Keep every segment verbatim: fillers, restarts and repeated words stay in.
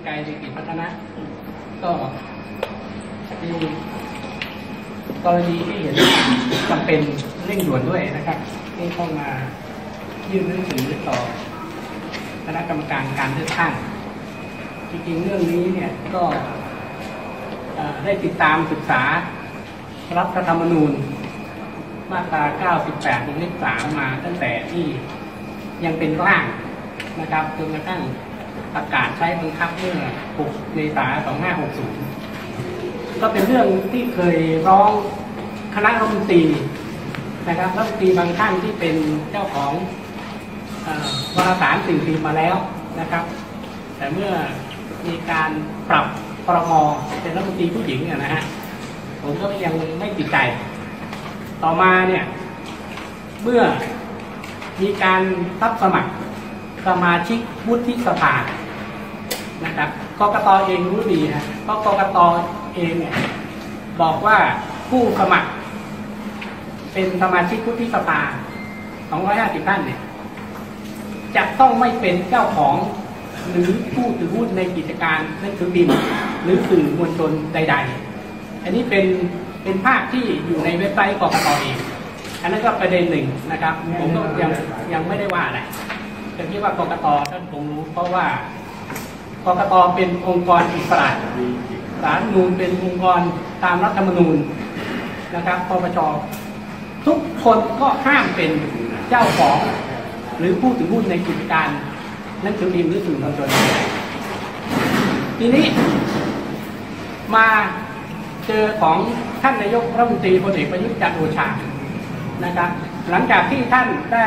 ไกรศิริพัฒนะก็มีกรณีที่เห็นจำเป็นเร่งด่วนด้วยนะครับที่เข้ามายื่นหนังสือต่อคณะกรรมการการเลือกตั้งจริงๆเรื่องนี้เนี่ยก็ได้ติดตามศึกษารัฐธรรมนูญมาตราเก้าสิบแปดวงเล็บสามมาตั้งแต่ที่ยังเป็นร่างนะครับจนกระทั่งประกาศใช้บังคับเมื่อหกเมษายนสองพันห้าร้อยหกสิบก็เป็นเรื่องที่เคยร้องคณะรัฐมนตรีนะครับรัฐมนตรีบางท่านที่เป็นเจ้าของวารสารสิ่งพิมพ์มาแล้วนะครับแต่เมื่อมีการปรับพรมเป็นรัฐมนตรีผู้หญิงนะฮะผมก็ยังไม่ติดใจต่อมาเนี่ยเมื่อมีการรับสมัครสมาชิกวุฒิสภานะครับกกต.เองรู้ดีนะเพราะกกต.เองเนี่ยบอกว่าผู้สมัครเป็นสมาชิกวุฒิสภาสองร้อยห้าสิบท่านเนี่ยจะต้องไม่เป็นเจ้าของหรือผู้ถือหุ้นในกิจการหนังสือพิมพ์หรือสื่อมวลชนใดๆอันนี้เป็นเป็นภาพที่อยู่ในเว็บไซต์กกต.เองอันนั้นก็ประเด็นหนึ่งนะครับผมก็ยังยังไม่ได้ว่าอะไรแต่คิดว่ากกต.ท่านคงรู้เพราะว่ากกต.เป็นองค์กรอิสระศาลรัฐธรรมนูญเป็นองค์กรตามรัฐธรรมนูญนะครับปปช.ทุกคนก็ห้ามเป็นเจ้าของหรือผู้ถือหุ้นในกิจการหนังสือพิมพ์หรือสื่อมวลชนทีนี้มาเจอของท่านนายกรัฐมนตรีพลเอกประยุทธ์จันทร์โอชานะครับหลังจากที่ท่านได้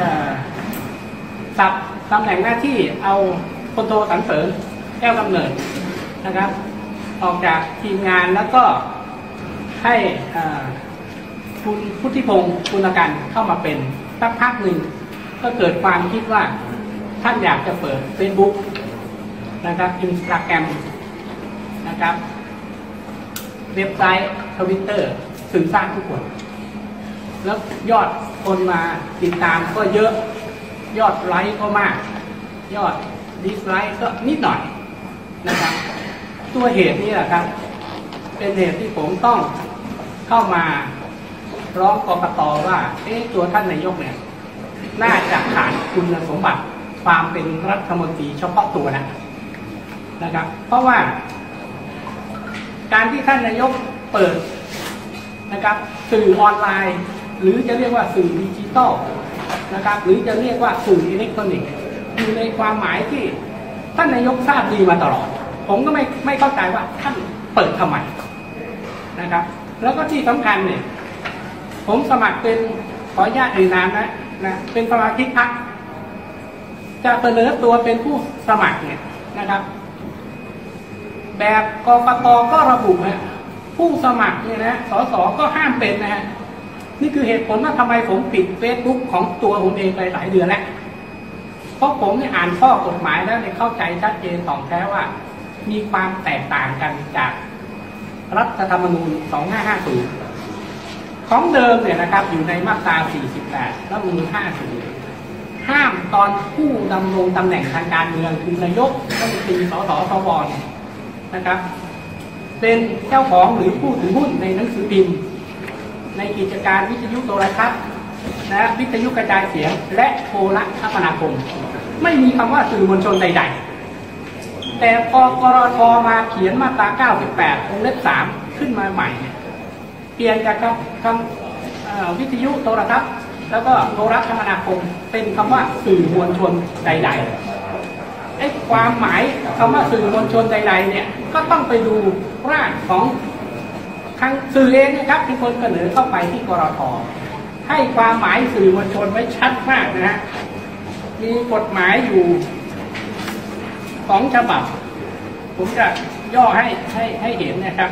สับตำแหน่งหน้าที่เอาพลโทสรรเสริญแก้วกำเนิดนะครับออกจากทีมงานแล้วก็ให้คุณพุทธิพงศ์คุณกันเข้ามาเป็นสักพักหนึ่งก็เกิดความคิดว่าท่านอยากจะเปิด เฟซบุ๊ก นะครับ อินสตาแกรม นะครับเว็บไซต์ ทวิตเตอร์ สื่อสร้างทุกคนแล้วยอดคนมาติดตามก็เยอะยอดไลค์ก็มากยอดดิสไลค์ก็นิดหน่อยนะครับตัวเหตุนี้แหละครับเป็นเหตุที่ผมต้องเข้ามาร้องกกต.ว่าเอ๊ะตัวท่านนายกเนี่ยน่าจะขาดคุณสมบัติความเป็นรัฐมนตรีเฉพาะตัวนะนะครับเพราะว่าการที่ท่านนายกเปิดนะครับสื่อออนไลน์หรือจะเรียกว่าสื่อดิจิตอลนะครับหรือจะเรียกว่าสื่ออิเล็กทรอนิกส์อยู่ในความหมายที่ท่านนายกทราบดีมาตลอดผมก็ไม่ไม่เข้าใจว่าท่านเปิดทำไมนะครับแล้วก็ที่สำคัญเนี่ยผมสมัครเป็นขออนุญาตเอ่ยนามนะนะเป็นสมาชิกพรรคจะเสนอตัวเป็นผู้สมัครเนี่ยนะครับแบบกกต.ก็ระบุนะผู้สมัครเนี่ยนะสสก็ห้ามเป็นนะฮะนี่คือเหตุผลว่าทำไมผมปิดเฟซบุ๊กของตัวผมเองไปหลายเดือนแล้วเพราะผมเนี่ยอ่านข้อกฎหมายแล้วเนี่ยเข้าใจชัดเจนของแท้ว่ามีความแตกต่างกันจากรัฐธรรมนูญสองพันห้าร้อยห้าสิบของเดิมเนี่ยนะครับอยู่ในมาตราสี่สิบแปดรัฐธรรมนูญห้าสิบห้ามตอนผู้ดำรงตำแหน่งทางการเมืองคือนายกรัฐมนตรีสสสวนะครับเป็นเจ้าของหรือผู้ถือหุ้นในหนังสือพิมพ์ในกิจการวิทยุโทรทัศน์และวิทยุกระจายเสียงและโทรคมนาคมไม่มีคำว่าสื่อมวลชนใดๆแต่พอกรท.มาเขียนมาตราเก้าสิบแปดวงเล็บสามขึ้นมาใหม่เนี่ยเปลี่ยนจากคำวิทยุโทรทัศน์แล้วก็โทรคมนาคมเป็นคำว่าสื่อมวลชนใดๆไอ้ความหมายคำว่าสื่อมวลชนใดๆเนี่ยก็ต้องไปดูร่างของทางสื่อเองนะครับที่คนเสนอเข้าไปที่กรท.ให้ความหมายสื่อมวลชนไว้ชัดมากนะฮะมีกฎหมายอยู่สองฉบับผมจะย่อให้ให้ให้เห็นนะครับ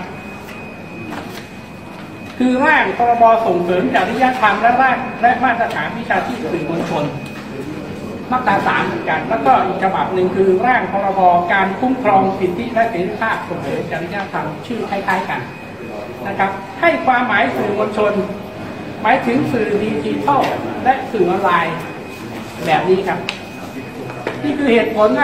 คือร่างพรบส่งเสริมจริยธรรมและร่างและมาตรฐานวิชาชีพสื่อมวลชนมาตราสามเหมือนกันแล้วก็อีกฉบับหนึ่งคือร่างพรบการคุ้มครองสิทธิและเสรีภาพส่งเสริมจริยธรรมชื่อคล้ายๆกันนะครับให้ความหมายสื่อมวลชนหมายถึงสื่อดิจิทัลและสื่อออนไลน์แบบนี้ครับนี่คือเหตุผลว่า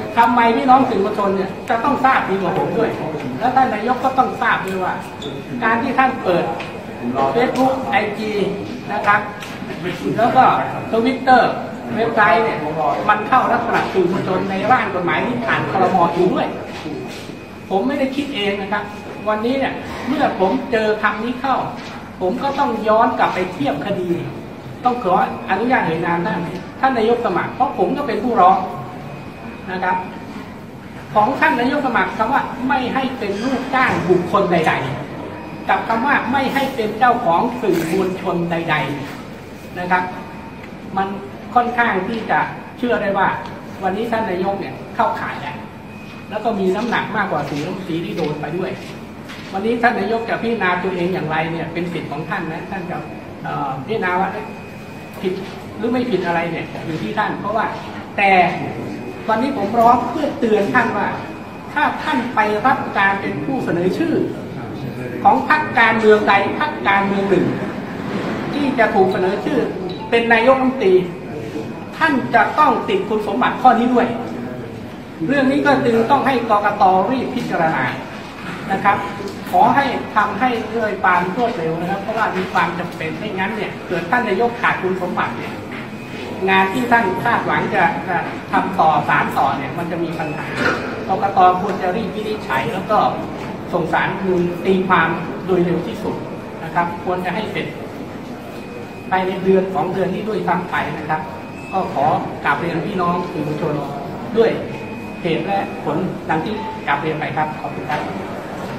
ทำไมพี่น้องสื่อมวลชนเนี่ยจะต้องทราบดีกว่าผมด้วย แล้วท่านนายกก็ต้องทราบด้วยว่า การที่ท่านเปิด เฟซบุ๊ก ไอ จี นะครับ แล้วก็ทวิตเตอร์เว็บไซต์เนี่ยมันเข้าลักษณะสื่อมวลชนในร่างกฎหมายที่ผ่านครม.อยู่ด้วย ผมไม่ได้คิดเองนะครับ วันนี้เนี่ยเมื่อผมเจอคำนี้เข้า ผมก็ต้องย้อนกลับไปเทียบคดี ต้องขออนุญาตเอ่ยนามท่านท่านนายกสมัครเพราะผมก็เป็นผู้ร้องนะครับ ของท่านนายกสมัครคำว่าไม่ให้เป็นลูกจ้างบุคคลใดๆกับคำว่าไม่ให้เป็นเจ้าของสื่อมวลชนใดๆนะครับ มันค่อนข้างที่จะเชื่อได้ว่า วันนี้ท่านนายกเนี่ยเข้าข่ายแล้วแล้วก็มีน้ำหนักมากกว่าสีน้ำสีที่โดนไปด้วย วันนี้ท่านนายกจะพิจารณาตัวเองอย่างไรเนี่ยเป็นสิทธิ์ของท่านนะท่านจะพิจารณาว่าผิดหรือไม่ผิดอะไรเนี่ยอยู่ที่ท่านเพราะว่าแต่วันนี้ผมร้องเพื่อเตือนท่านว่าถ้าท่านไปรับการเป็นผู้เสนอชื่อของพรรคการเมืองใดพรรคการเมืองหนึ่งที่จะถูกเสนอชื่อเป็นนายกรัฐมนตรีท่านจะต้องติดคุณสมบัติข้อนี้ด้วยเรื่องนี้ก็จึงต้องให้กกต.รีบพิจารณานะครับขอให้ทำให้ด้วยความรวดเร็วนะครับเพราะว่ามีความจำเป็นไม่งั้นเนี่ยเกิดท่านนายกขาดคุณสมบัติเนี่ยงานที่ท่านคาดหวังจะทำต่อสารต่อเนี่ยมันจะมีปัญหากกต.ควรจะรีบวินิจฉัยแล้วก็ส่งสารมูลตีความโดยเร็วที่สุดนะครับควรจะให้เสร็จภายในเดือนของเดือนนี้ด้วยซ้ำไปนะครับก็ขอกราบเรียนพี่น้องสื่อมวลชนด้วยเหตุและผลดังที่กราบเรียนไปครับขอบคุณครับ